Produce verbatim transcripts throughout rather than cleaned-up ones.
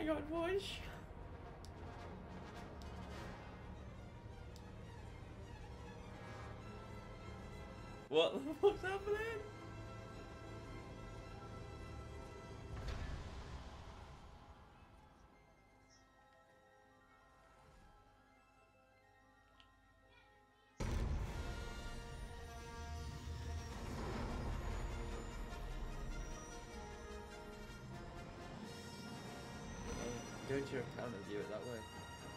Hang on, boys. What the fuck's happening? Go to your account and view it that way.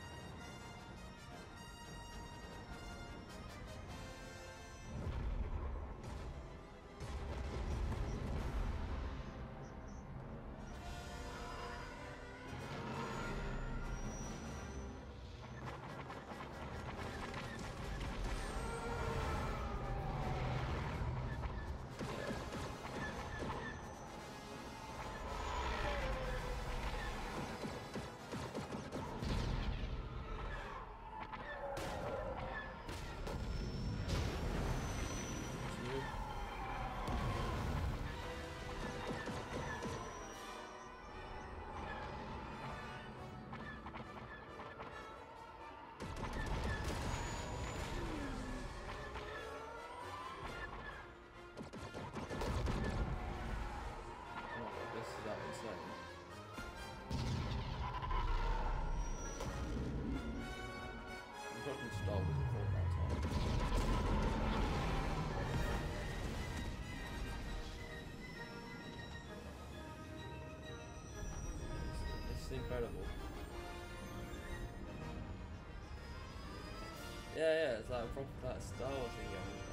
Incredible. Yeah, yeah, it's like a proper like Star Wars thing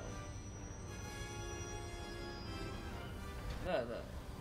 going on. No, no.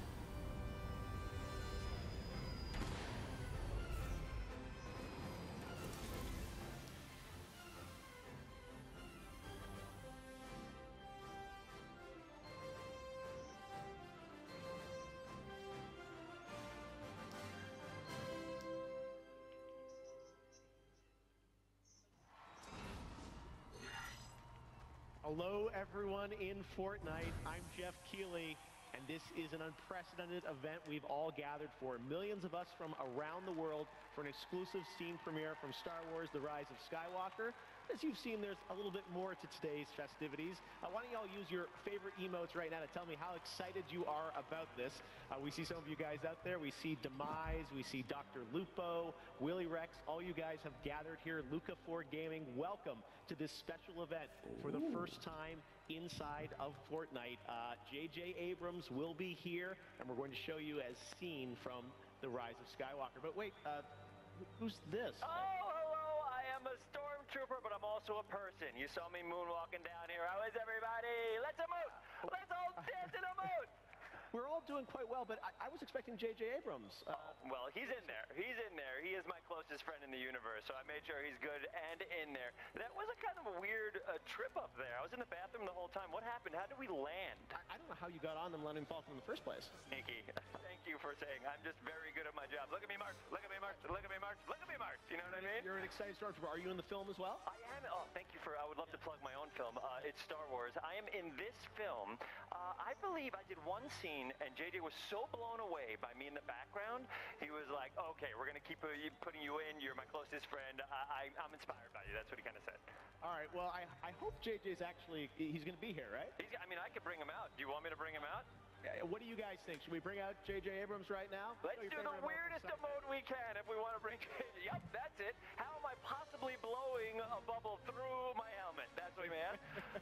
Hello, everyone in Fortnite. I'm Jeff Keighley, and this is an unprecedented event we've all gathered for. Millions of us from around the world for an exclusive Steam premiere from Star Wars: The Rise of Skywalker. As you've seen, there's a little bit more to today's festivities. Uh, why don't y'all use your favorite emotes right now to tell me how excited you are about this. Uh, we see some of you guys out there. We see Demise, we see Doctor Lupo, Willie Rex. All you guys have gathered here. Luca four Gaming, welcome to this special event for the first time inside of Fortnite. Uh, J J Abrams will be here, and we're going to show you as seen from The Rise of Skywalker. But wait, uh, who's this? Oh, hello, I am a stormtrooper, but I'm also a person. You saw me moonwalking down here. How is everybody? Let's emote! Let's all dance and emote! We're all doing quite well, but I, I was expecting J J Abrams. Uh, oh, well, he's in there. He's in there. He is my closest friend in the universe, so I made sure he's good and in there. That was a kind of a weird uh, trip up there. I was in the bathroom the whole time. What happened? How did we land? I, I don't know how you got on them letting him fall from the first place. Sneaky. Thank you for saying. I'm just very good at my job. Look at me, Mark. Look at me, Mark. Look at me, Mark. Look at me, Mark. You know what I mean? You're an excited stormtrooper. Are you in the film as well? I am. Oh, thank you for. I would love to plug my own film. Uh, it's Star Wars. I am in this film. Uh, I believe I did one scene, and J J was so blown away by me in the background. He was like, "Okay, we're gonna keep putting you in. You're my closest friend. I, I, I'm inspired by you." That's what he kind of said. All right. Well, I, I hope J J's actually he's gonna be here, right? He's, I mean, I could bring him out. Do you want me to bring him out? What do you guys think? Should we bring out J J Abrams right now? Let's do the weirdest emote we can if we want to bring J J. Yep, that's it. How am I possibly blowing a bubble through my helmet? That's what, man.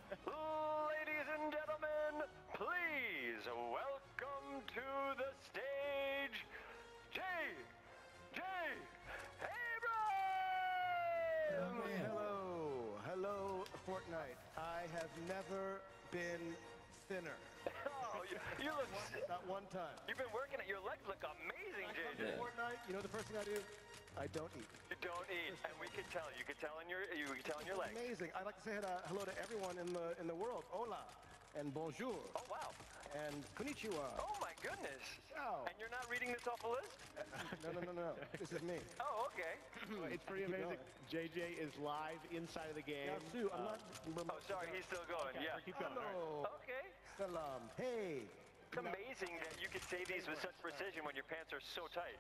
Ladies and gentlemen, please welcome to the stage, J J Abrams! Hello, hello, Fortnite. I have never been thinner. Oh, you, you look... Not one time. You've been working at... Your legs look amazing, J J. Yeah. Fortnite, you know the first thing I do? I don't eat. You don't eat, and we can tell. You can tell in your... You can tell in your legs. Amazing. I'd like to say uh, hello to everyone in the in the world. Hola, and bonjour. Oh, wow. And konnichiwa. Oh, my goodness. Ciao. And you're not reading this off a list? Uh, no, no, no, no. This is me. Oh, okay. It's pretty amazing. J J is live inside of the game. Yeah, Sue, I'm uh, not... Oh, sorry, he's still going. Okay, yeah. keep going. Hello. Right. Okay. Salam. Hey. It's amazing that you can say these with such precision when your pants are so tight.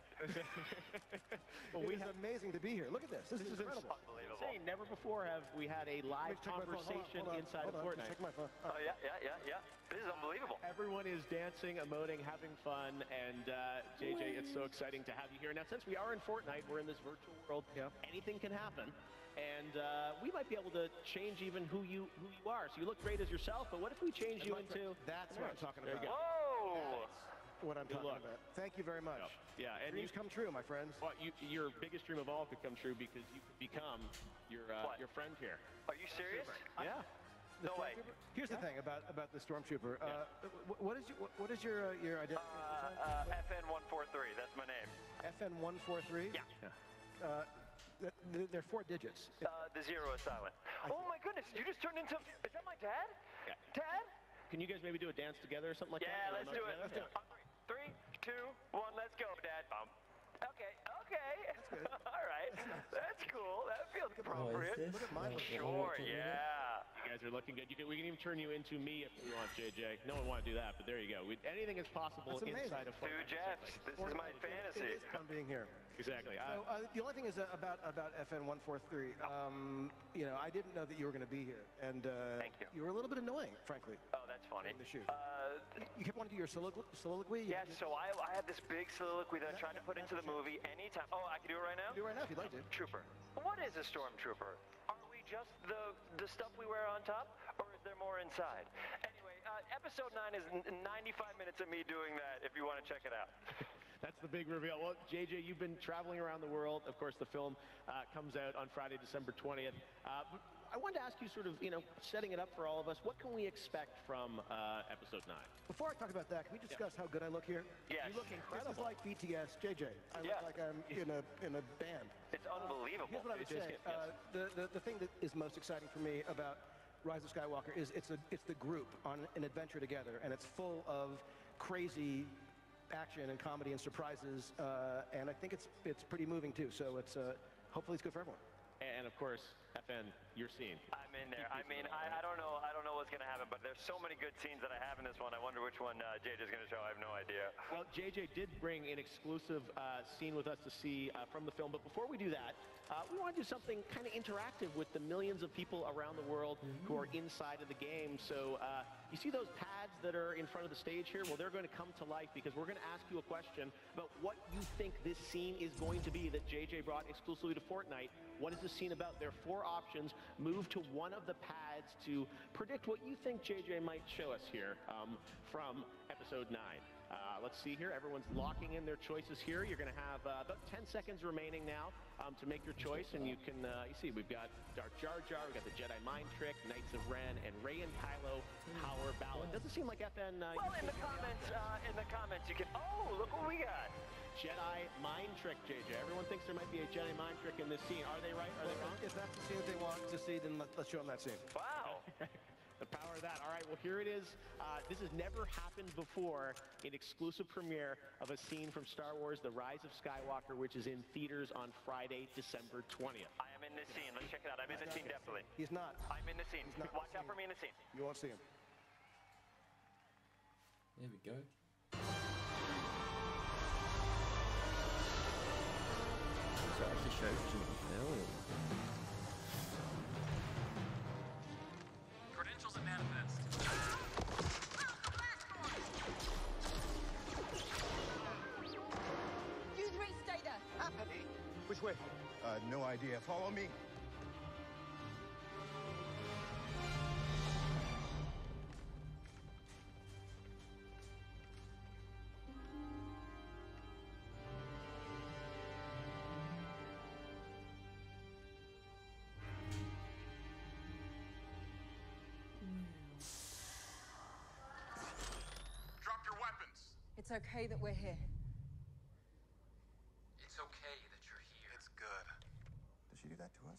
Well, It we is have, amazing to be here. Look at this. This, this is is incredible. Unbelievable. insane. Never before have we had a live Check my phone. Hold on, conversation hold on, inside hold of on. Fortnite. Check my phone. Oh, yeah, yeah, yeah, yeah. This is unbelievable. Everyone is dancing, emoting, having fun, and uh, J J, it's so exciting to have you here. Now, since we are in Fortnite, we're in this virtual world. Yeah. Anything can happen, and uh, we might be able to change even who you who you are. So you look great as yourself, but what if we change you into? That's what I'm talking There you about. go. Whoa! What I'm Good talking luck. about. Thank you very much. Yeah, and you, Dreams come true, my friends. well, you, your biggest dream of all could come true because you could become your uh, What? your friend here. Are you serious? Yeah. The No way. Stormtrooper? Here's the thing about about the Stormtrooper. Uh, wh- what is your what, what is your uh, your identity? Uh, uh, F N one forty-three, that's my name. F N one forty-three. Yeah. Uh, th- th- they're four digits. Uh, the zero is silent. Oh my goodness, you just turned into, is that my dad? Yeah. Dad? Can you guys maybe do a dance together or something like Yeah, that? let's do it. Together? On three, three, two, one, let's go, Dad. Um, okay, okay. good. All right, that's cool. That feels Oh, is appropriate. this? Look at mine. Like, Sure, oh, yeah. You guys are looking good. You can, we can even turn you into me if you want, J J. No one want to do that, but there you go. We, anything is possible That's amazing. inside of Two Fortnite. Jeffs, this is my It fantasy. is fun being here. Exactly. So, Uh, uh, the only thing is uh, about about F N one forty-three. Um, you know, I didn't know that you were going to be here, and uh, Thank you. you were a little bit annoying, frankly. Oh, that's funny. In the shoot. Uh, You kept wanting to do your soliloquy. soliloquy. You- yeah, so I, I had this big soliloquy that I tried to put into the movie anytime. Oh, I can do it right now? Do it right now if you'd like to. Trooper. What is a stormtrooper? Are we just the the stuff we wear on top, or is there more inside? Anyway, uh, episode nine is n- ninety-five minutes of me doing that. If you want to check it out. That's the big reveal. Well, J J, you've been traveling around the world. Of course, the film uh, comes out on Friday, December twentieth. Uh, but I wanted to ask you, sort of, you know, setting it up for all of us, what can we expect from uh, episode nine? Before I talk about that, can we discuss how good I look here? Yes. You look This incredible. is like B T S, J J. I Yeah. look like I'm in a in a band. It's unbelievable. Here's what I would Yes, say. yes, yes. Uh, the, the the thing that is most exciting for me about Rise of Skywalker is it's a it's the group on an adventure together, and it's full of crazy action and comedy and surprises, uh, and I think it's it's pretty moving too. So it's uh, hopefully it's good for everyone. And, of course, F N, your scene. I'm in there. I mean, I, I don't know. I don't know what's gonna happen, but there's so many good scenes that I have in this one. I wonder which one uh, J J's gonna show. I have no idea. Well, J J did bring an exclusive uh, scene with us to see uh, from the film, but before we do that, uh, we want to do something kind of interactive with the millions of people around the world who are inside of the game. So uh, you see those pads that are in front of the stage here? Well, they're going to come to life because we're going to ask you a question about what you think this scene is going to be that J J brought exclusively to Fortnite. What is this scene about? There are four options. Move to one of the pads to predict what you think J J might show us here um, from episode nine. Uh, let's see here. Everyone's locking in their choices here. You're going to have uh, about ten seconds remaining now um, to make your choice. And you can, uh, you see, we've got Darth Jar Jar, we've got the Jedi Mind Trick, Knights of Ren, and Rey and Kylo Power Ballad. Doesn't seem like F N... Uh, Well, in the comments, uh, in the comments, you can. Oh, look what we got. Jedi Mind Trick, J J. Everyone thinks there might be a Jedi Mind Trick in this scene. Are they right? Are they wrong? If that's the scene that they want to see, then let, let's show them that scene. Wow. The power of that. All right, well, here it is. Uh, this has never happened before, an exclusive premiere of a scene from Star Wars The Rise of Skywalker, which is in theaters on Friday, December twentieth. I am in this scene. Let's check it out. I'm in the scene definitely. He's not. I'm in the scene. He's not Watch in the out for me in the scene. You won't see him. There we go. So it actually shows you in the film. Credentials and manifest. You three stay there. Happening? Which way? Uh, no idea. Follow me. Drop your weapons. It's okay that we're here. It's okay that you're here. It's good. Did she do that to us?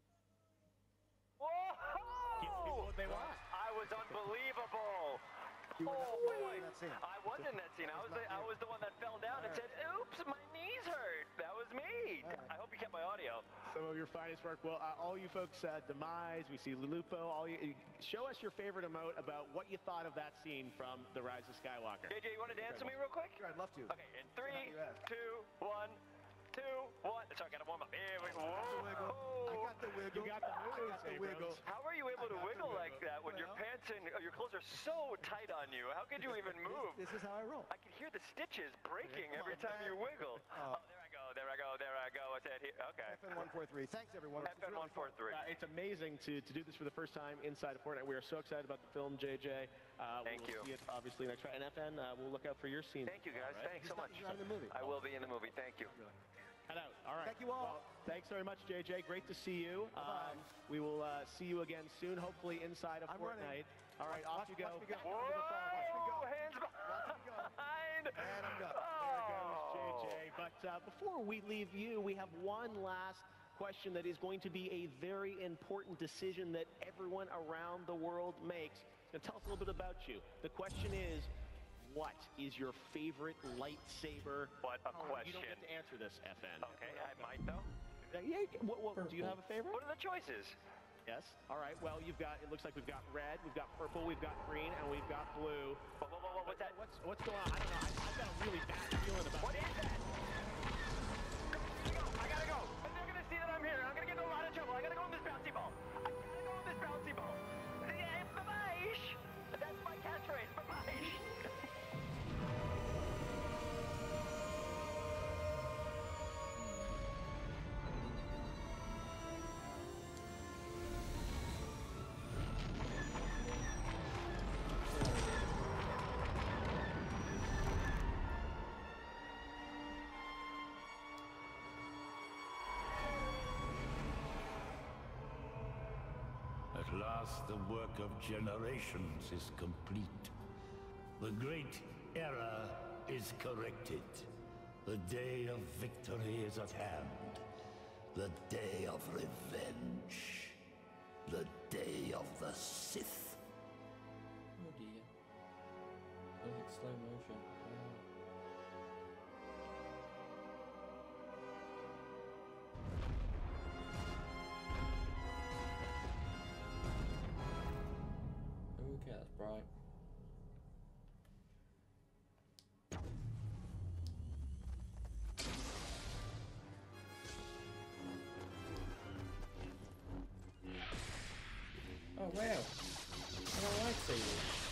Whoa! Give people what they want. I was unbelievable. You were Oh, not boy. in that scene. I was in that scene. I was the, I was the one that fell down and said, oops, my knees hurt. That was me. I hope you kept my audio. Some of your finest work. Well, uh, all you folks, uh, Demise, we see Lulupo. All you, show us your favorite emote about what you thought of that scene from The Rise of Skywalker. J J, you want to dance with me real quick? Sure, I'd love to. Okay, in three, You asked. two, one, two, one. Sorry, I got to warm up. Here we go. I got the wiggle. You got the moves, I got the Abrams. wiggle. How are you able I to got the wiggle like wiggle. that when your Well. pants and uh, your clothes are so tight on you? How could you even move? This, this is how I roll. I can hear the stitches breaking Come every on, time man. you wiggle. Oh. Oh, there I go, there I go, there I go. What's that here? Okay. F N one four three. Thanks, everyone. F N one four three. Uh, it's amazing to, to do this for the first time inside of Fortnite. We are so excited about the film, J J. Uh, Thank we'll you. See it obviously next Friday. And F N, uh, we'll look out for your scene. Thank you, guys. Thanks so He's not- much. he's not in the movie. I will be in the movie. Thank you. Head out. All right. Thank you all. Well, thanks very much, J J. Great to see you. Bye-bye. Um, we will uh, see you again soon, hopefully inside of I'm Fortnite. running. All right, Watch- off you go. watch me go. Whoa! Watch me go. Hands Watch me go. behind. And I'm done. There goes Oh. J J. But uh, before we leave you, we have one last question that is going to be a very important decision that everyone around the world makes. Now, tell us a little bit about you. The question is, what is your favorite lightsaber? What a Oh, question. You don't get to answer this, F N. Okay, I might though. Uh, yeah, what, what, do you have a favorite? What are the choices? Yes. All right. Well, you've got. It looks like we've got red, we've got purple, we've got green, and we've got blue. Whoa, whoa, whoa, whoa, what's that? What's what's going on? I don't know. I, I've got a really bad feeling about. What is that? I gotta go. And they're gonna see that I'm here. I'm gonna get in a lot of trouble. I gotta go on this bouncy ball. I gotta go on this bouncy ball. Yeah, bye-bye. That's my catchphrase. Bye-bye. At last the work of generations is complete. The great error is corrected. The day of victory is at hand. The day of revenge. The day of the Sith. Oh dear. Oh, it's slow motion. Oh. Okay, that's bright. Oh wow! I don't like seeing